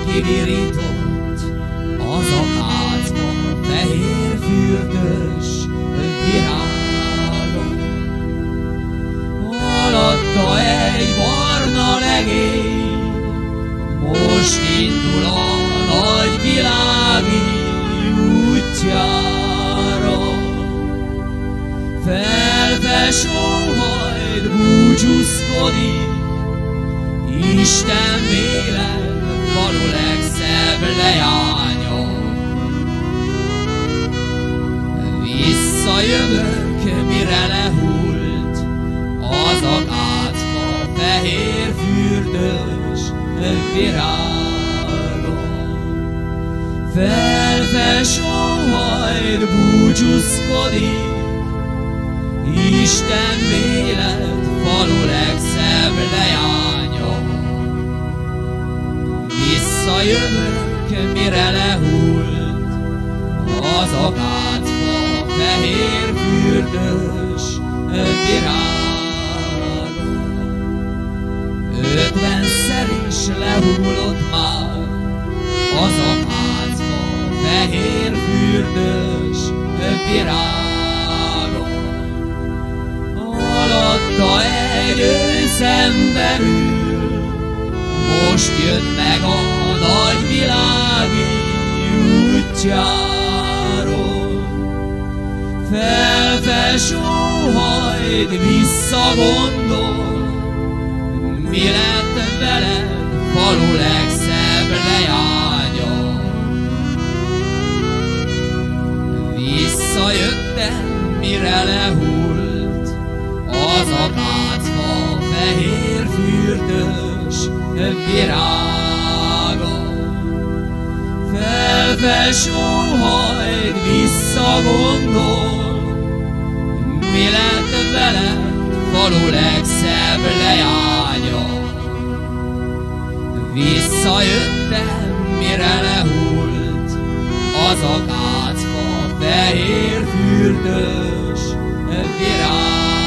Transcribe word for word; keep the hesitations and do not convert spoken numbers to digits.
kivirított az akácba fehér fürdős virága. Alatta egy barna legény, most indul a nagy világi útjára. Felve sóhajt búcsúzkodik, Isten véled falu legszebb leánya. Visszajövök, mire lehult az akácfa fehér fürdős virága. Felve sóhajt búcsúzkodik, Isten véled falu legszebb leánya. Visszajövök, mire lehult az akácfa fehér fürdős virága. Ötvenszer is lehullott már az akácfa fehér fürdős virága. Alatta egy őszember ül, most jött meg a nagy világi útjáról. Felve sóhajt, visszagondol, mi lett veled, falu legszebb leánya. Visszajöttem, mire lehult az akácfa fehér fürdős virága. Felve sóhajt, visszagondol, mi lett veled, falu legszebb leánya. Visszajöttem, mire lehult az akácfa fehér fürdős virága.